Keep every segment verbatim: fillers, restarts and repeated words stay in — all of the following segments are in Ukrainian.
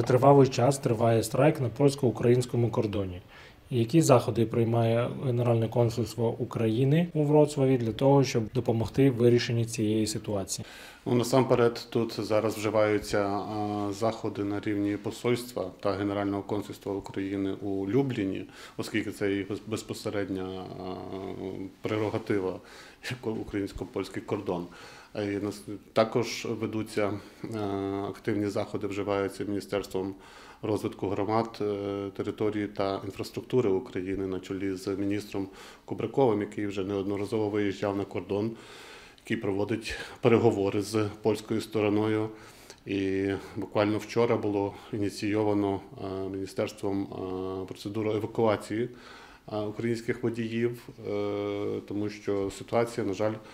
Вже тривалий час триває страйк на польсько-українському кордоні. Які заходи приймає Генеральне консульство України у Вроцлаві для того, щоб допомогти в вирішенні цієї ситуації? Ну, насамперед, тут зараз вживаються а, заходи на рівні посольства та Генерального консульства України у Любліні, оскільки це і безпосередня а, прерогатива як українсько-польський кордон. І також ведуться а, активні заходи, вживаються Міністерством розвитку громад, території та інфраструктури України на чолі з міністром Кубраковим, який вже неодноразово виїжджав на кордон, який проводить переговори з польською стороною. І буквально вчора було ініційовано міністерством процедуру евакуації українських водіїв, тому що ситуація, на жаль,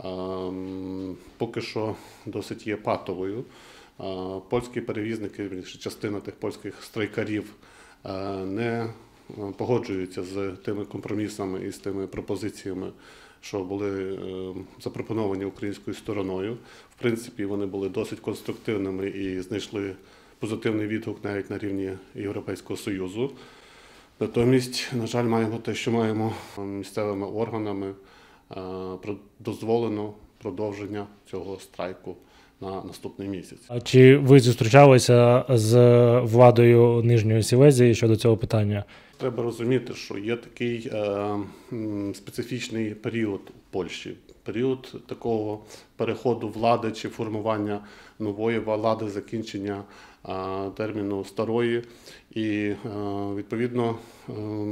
поки що досить є патовою. Польські перевізники, частина тих польських страйкарів не погоджуються з тими компромісами і з тими пропозиціями, що були запропоновані українською стороною. В принципі, вони були досить конструктивними і знайшли позитивний відгук навіть на рівні Європейського Союзу. Натомість, на жаль, маємо те, що маємо місцевими органами дозволено продовження цього страйку на наступний місяць. А чи ви зустрічалися з владою Нижньої Сілезії щодо цього питання? Треба розуміти, що є такий е, специфічний період у Польщі. Період такого переходу влади чи формування нової влади, закінчення е, терміну старої. І, е, відповідно, е,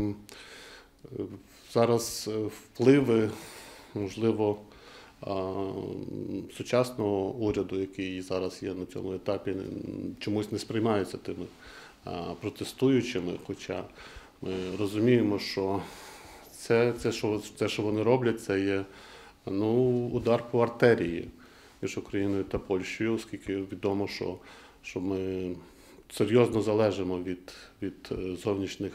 зараз впливи, можливо, сучасного уряду, який зараз є на цьому етапі, чомусь не сприймаються тими протестуючими, хоча ми розуміємо, що це, це, що, це що вони роблять, це є ну, удар по артерії між Україною та Польщею, оскільки відомо, що, що ми серйозно залежимо від, від зовнішніх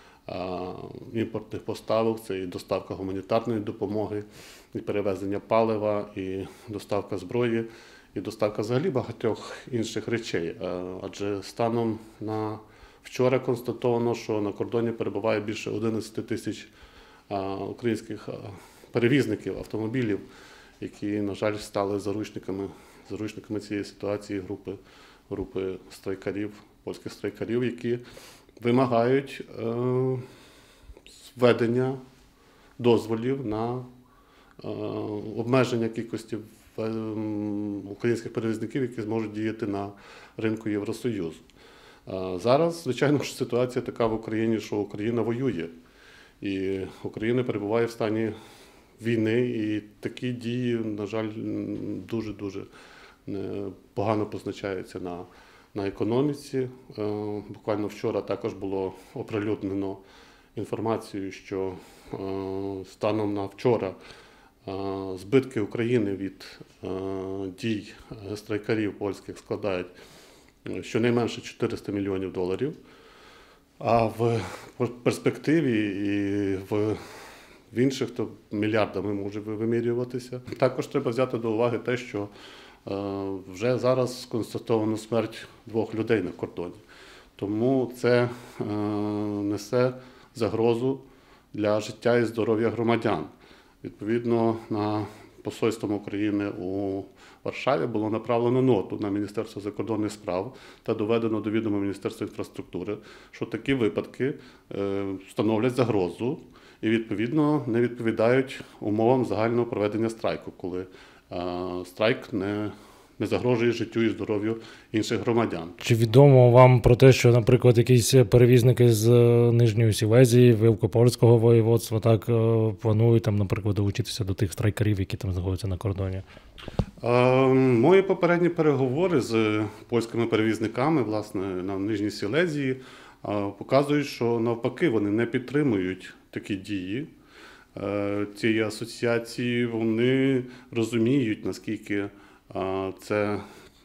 імпортних поставок, це і доставка гуманітарної допомоги, і перевезення палива, і доставка зброї, і доставка взагалі багатьох інших речей. Адже станом на вчора констатовано, що на кордоні перебуває більше одинадцять тисяч українських перевізників автомобілів, які, на жаль, стали заручниками, заручниками цієї ситуації групи, групи страйкарів, польських страйкарів, які вимагають е, введення дозволів на е, обмеження кількості е, українських перевізників, які зможуть діяти на ринку Євросоюзу. Е, зараз, звичайно, що ситуація така в Україні, що Україна воює. І Україна перебуває в стані війни, і такі дії, на жаль, дуже-дуже погано позначаються на на економіці. Буквально вчора також було оприлюднено інформацію, що станом на вчора збитки України від дій страйкарів польських складають щонайменше чотириста мільйонів доларів. А в перспективі і в в інших то мільярдами може вимірюватися. Також треба взяти до уваги те, що вже зараз констатовано смерть двох людей на кордоні. Тому це несе загрозу для життя і здоров'я громадян. Відповідно, на посольством України у Варшаві було направлено ноту на Міністерство закордонних справ та доведено до відома Міністерства інфраструктури, що такі випадки становлять загрозу і, відповідно, не відповідають умовам загального проведення страйку, коли страйк не, не загрожує життю і здоров'ю інших громадян. Чи відомо вам про те, що, наприклад, якісь перевізники з Нижньої Сілезії, Великопольського воєводства так планують, там, наприклад, долучитися до тих страйкарів, які там знаходяться на кордоні? Е, мої попередні переговори з польськими перевізниками, власне, на Нижній Сілезії, е, показують, що навпаки вони не підтримують такі дії цієї асоціації. Вони розуміють, наскільки це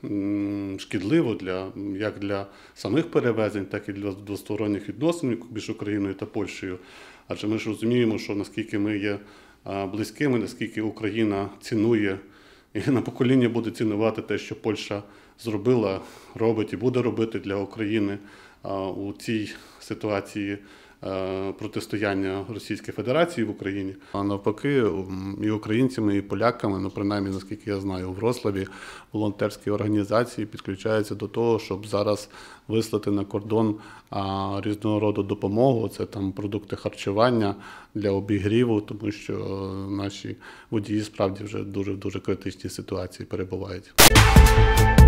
шкідливо для, як для самих перевезень, так і для двосторонніх відносин між Україною та Польщею. Адже ми ж розуміємо, що наскільки ми є близькими, наскільки Україна цінує і на покоління буде цінувати те, що Польща зробила, робить і буде робити для України у цій ситуації протистояння Російської Федерації в Україні. А навпаки, і українцями, і поляками, ну принаймні, наскільки я знаю, у Вроцлаві волонтерські організації підключаються до того, щоб зараз вислати на кордон а, різного роду допомогу. Це там продукти харчування для обігріву, тому що наші водії справді вже дуже в дуже критичній ситуації перебувають.